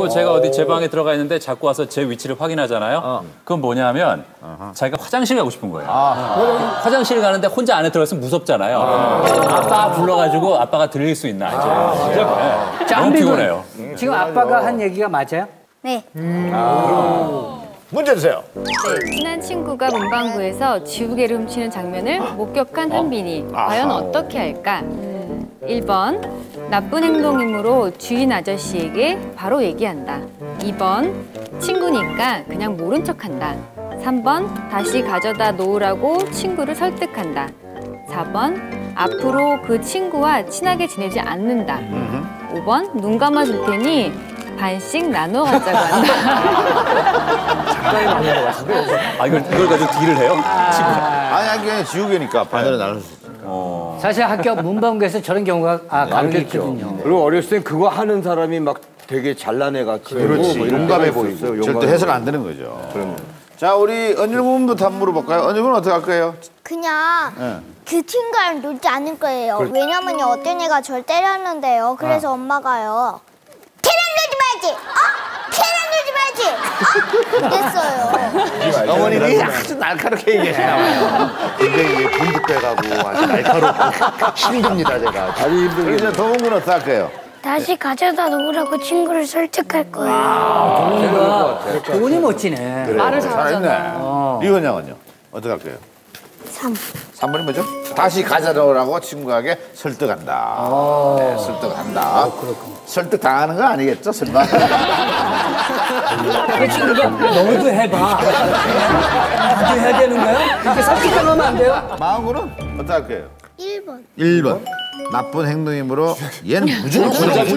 그리고 제가 어디 제 방에 들어가 있는데 자꾸 와서 제 위치를 확인하잖아요. 그건 뭐냐면 자기가 화장실 가고 싶은 거예요. 화장실 가는데 혼자 안에 들어가서 무섭잖아요. 아빠 불러가지고 아빠가 들릴 수 있나 이제. 네. 자, 너무 피곤해요. 지금 아빠가 한 얘기가 맞아요? 네. 문제 주세요. 네, 친한 친구가 문방구에서 지우개를 훔치는 장면을 목격한 한빈이 과연 어떻게 할까? 1번, 나쁜 행동이므로 주인 아저씨에게 바로 얘기한다. 2번, 친구니까 그냥 모른 척한다. 3번, 다시 가져다 놓으라고 친구를 설득한다. 4번, 앞으로 그 친구와 친하게 지내지 않는다. 5번, 눈 감아줄 테니 반씩 나눠 가자고 한다. 작가의 맞는 것 같은데. 아, 이걸 가지고 딜을 해요? 아니, 그냥 지우개니까 반으로 나눌 수 있어. 사실 학교 문방구에서 저런 경우가 간혹 있거든요. 그리고 어렸을 땐 그거 하는 사람이 막 되게 잘난 애 같이 그렇지. 뭐 이런 용감해 때가 보이고. 있었어요. 절대 해서는 안 되는 거죠. 그럼요. 자, 우리 언니분부터 한번 물어볼까요? 언니분 어떻게 할 거예요? 그냥 그 친구랑 놀지 않을 거예요. 왜냐면 어떤 애가 절 때렸는데요. 그래서 엄마가요. 걔랑 놀지 말지! 걔랑 놀지 말지! 그랬어요. 어머님이 아주 날카롭게 얘기하시나봐요. 굉장히 분득돼가고 아주 날카롭고 힘듭니다, 제가. 아주 힘들게. 그래서 동훈군 어떻게 할 거예요? 다시 가져다 놓으라고 친구를 설득할 거예요. 그분이 멋지네. 말을 잘했네. 잘하잖아. 리건 양은요? 어떻게 할 거예요? 3번이 뭐죠? 다시 가져오라고 친구에게 설득한다. 네, 설득한다. 설득 당하는 거 아니겠죠, 설마? 그 친구가 너도 해봐. 나도 해야 되는 거야? 이렇게 설득당하면 안 돼요? 마음으로는 어떻게 할 거예요? 1번. 1번. 나쁜 행동이므로 얘는 무조건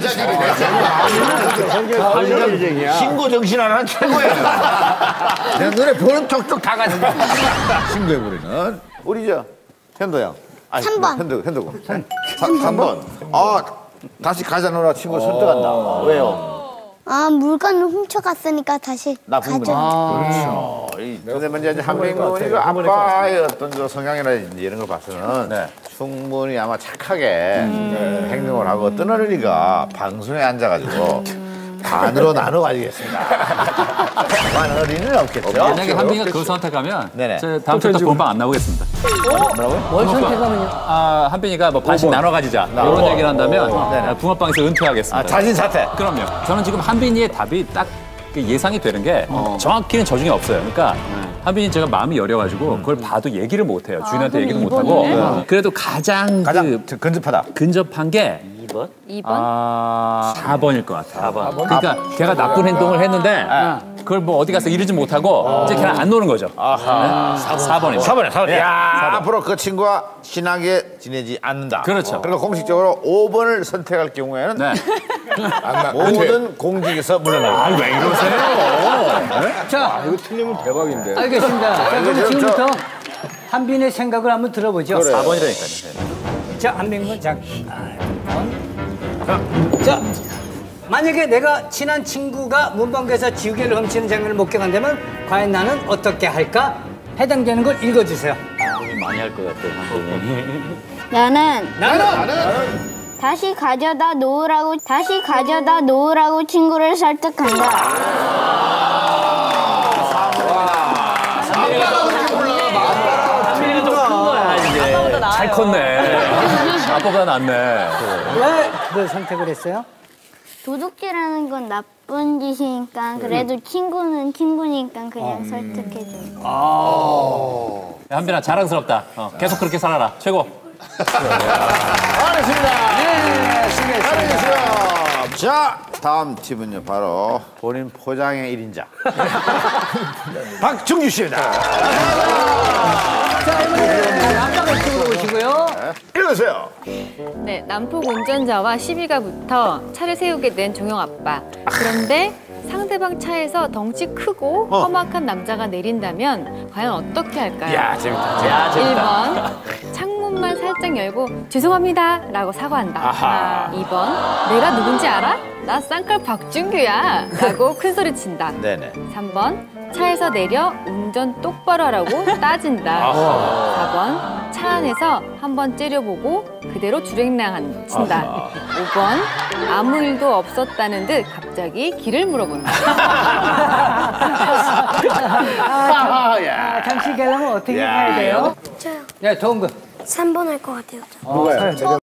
신고 정신 하나는 최고야. 내 눈에 보는 톡톡 다 가지고 신고해버리는 우리 저 현도 형. 3번. 현도군. 3번. 아, 다시 가자 놓으라 친구 설득한다. 왜요? 물건을 훔쳐갔으니까 다시 나쁜 가져. 그렇죠. 근데 먼저 이제 한민군이가 아빠의 어떤 저 성향이라든지 이런 걸 봐서는 충분히 아마 착하게 행동을 하고 어떤 어린이가 방송에 앉아가지고 반으로 나눠가지겠습니다. 반 어린이는 없겠죠. 만약에 한빈이가 그걸 선택하면 네네. 저 다음 주부터 본방 안 나오겠습니다. 뭘 선택하면요? 한빈이가 뭐 반씩 나눠 가지자 이런 얘기를 한다면 붕어빵에서 은퇴하겠습니다. 자진 사퇴. 그럼요. 저는 지금 한빈이의 답이 딱 예상이 되는 게 정확히는 저 중에 없어요. 그러니까 한빈이 제가 마음이 여려가지고 그걸 봐도 얘기를 못해요. 주인한테 얘기도 못하고. 그래도 가장 근접하다. 근접한 게 2번? 4번일 것 같아요. 4번. 그러니까 걔가 나쁜 행동을 했는데 그걸 뭐 어디 가서 이러지 못하고 이제 걔랑 안 노는 거죠. 아하. 4번입니다. 4번이야. 야, 앞으로 그 친구와 친하게 지내지 않는다. 그렇죠. 그리고 공식적으로 5번을 선택할 경우에는 네. 모든 공직에서 물러나요. 왜 이러세요? 자, 이거 틀리면 대박인데. 알겠습니다. 자, 그럼 지금부터 한빈의 생각을 한번 들어보죠. 4번이라니까요. 자, 한빈군, 자, 자, 만약에 내가 친한 친구가 문방구에서 지우개를 훔치는 장면을 목격한다면 과연 나는 어떻게 할까? 해당되는 걸 읽어주세요. 많이 할 것 같아요. 한빈이. 나는 나는 다시 가져다 놓으라고 친구를 설득한다. 잘 컸네. 아빠보다 낫네. 왜 그걸 선택을 했어요? 도둑질하는 건 나쁜 짓이니까 그래도 친구는 친구니까 그냥 설득해줘. 한빈아 자랑스럽다. 계속 그렇게 살아라. 최고. 알겠습니다. 네, 수고했습니다. 자, 다음 팀은요, 바로 본인 포장의 1인자. 박정규 씨입니다. 자, 이번에 아빠가 이쪽으로 오시고요. 읽으세요. 네, 난폭 운전자와 시비가 붙어 차를 세우게 된 종영 아빠. 그런데 상대방 차에서 덩치 크고 험악한 남자가 내린다면 과연 어떻게 할까요? 야, 재밌다. 야, 재밌다. 1번, 창문만 살짝 열고 죄송합니다 라고 사과한다. 2번, 내가 누군지 알아? 나 쌍칼 박준규야 라고 큰소리 친다. 네네. 3번 차에서 내려 운전 똑바로 하라고 따진다. 4번 차 안에서 한번 째려보고 그대로 주행량 친다. 5번 아무 일도 없었다는 듯 갑자기 길을 물어본다. 잠시 가려면 어떻게 가야 돼요? 저요. 야, 도훈 군. 3번 할 것 같아요. 누가요?